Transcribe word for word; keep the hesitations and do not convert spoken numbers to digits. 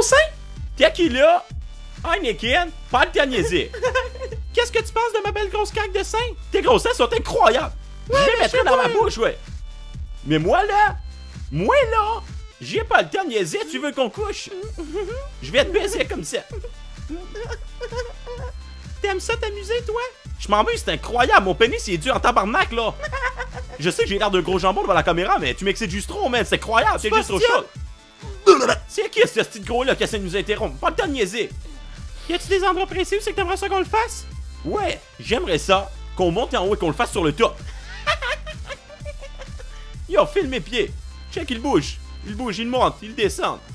sein? T'es qui là? Heineken, pas de te niaiser. Qu'est-ce que tu penses de ma belle grosse craque de sein? Tes grosses seins sont incroyables. Ouais, je les mais mettrais je sais dans pas. ma bouche, ouais. Mais moi là, moi là, j'ai pas le temps de niaiser, tu veux qu'on couche? Je vais te baiser comme ça. T'aimes ça t'amuser, toi? Je m'amuse, c'est incroyable, mon pénis il est dur en tabarnak là. Je sais que j'ai l'air de gros jambon devant la caméra, mais tu m'excites juste trop, man, c'est incroyable, c'est juste trop chaud. C'est qui ce petit gros là qui essaie de nous interrompre? Pas le temps de niaiser. Y a-tu des endroits précis où c'est que t'aimerais ça qu'on le fasse? Ouais, j'aimerais ça, qu'on monte en haut et qu'on le fasse sur le top. Yo, file mes pieds. Check, il bouge. Il bouge, il monte, il descend.